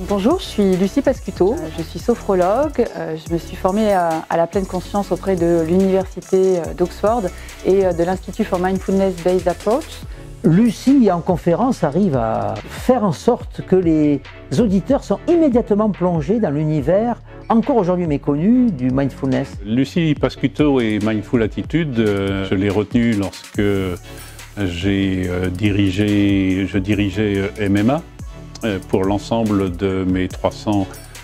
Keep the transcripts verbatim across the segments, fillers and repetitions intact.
Bonjour, je suis Lucie Pascuto, je suis sophrologue, je me suis formée à, à la pleine conscience auprès de l'université d'Oxford et de l'Institut for Mindfulness Based Approach. Lucie, en conférence, arrive à faire en sorte que les auditeurs sont immédiatement plongés dans l'univers, encore aujourd'hui méconnu, du mindfulness. Lucie Pascuto et Mindful Attitude, je l'ai retenue lorsque j'ai dirigé, je dirigeais M M A pour l'ensemble de mes trois cents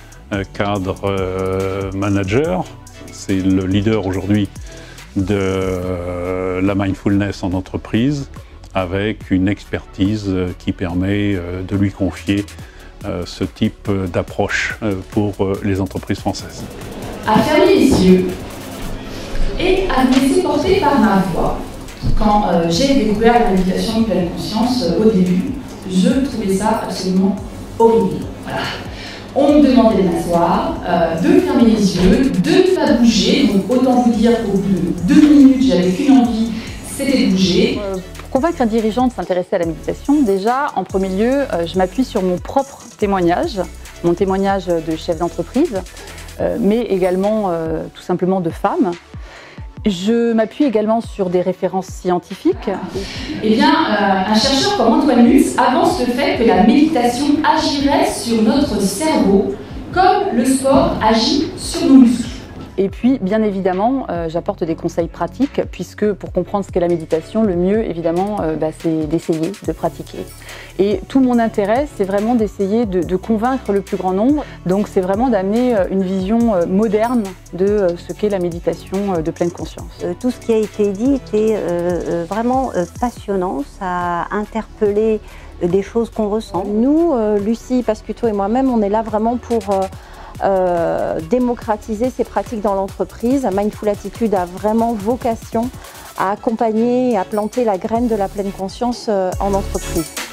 cadres managers. C'est le leader aujourd'hui de la mindfulness en entreprise, avec une expertise qui permet de lui confier ce type d'approche pour les entreprises françaises. À fermer les yeux et à me laisser porter par ma voix. Quand euh, j'ai découvert la méditation de pleine conscience euh, au début, je trouvais ça absolument horrible. Voilà. On me demandait de m'asseoir, euh, de fermer les yeux, de ne pas bouger. Donc autant vous dire qu'au bout de deux minutes, j'avais qu'une envie, c'était de bouger. Euh, pour convaincre un dirigeant de s'intéresser à la méditation, déjà, en premier lieu, euh, je m'appuie sur mon propre témoignage, mon témoignage de chef d'entreprise, euh, mais également euh, tout simplement de femme. Je m'appuie également sur des références scientifiques. Eh bien, euh, un chercheur comme Antoine Lutz avance le fait que la méditation agirait sur notre cerveau comme le sport agit sur nos muscles. Et puis, bien évidemment, euh, j'apporte des conseils pratiques, puisque pour comprendre ce qu'est la méditation, le mieux, évidemment, euh, bah, c'est d'essayer, de pratiquer. Et tout mon intérêt, c'est vraiment d'essayer de, de convaincre le plus grand nombre. Donc, c'est vraiment d'amener une vision moderne de ce qu'est la méditation de pleine conscience. Euh, tout ce qui a été dit était euh, vraiment euh, passionnant, ça a interpellé des choses qu'on ressent. Nous, euh, Lucie Pascuto et moi-même, on est là vraiment pour euh, Euh, démocratiser ces pratiques dans l'entreprise. Mindful Attitude a vraiment vocation à accompagner et à planter la graine de la pleine conscience euh, en entreprise.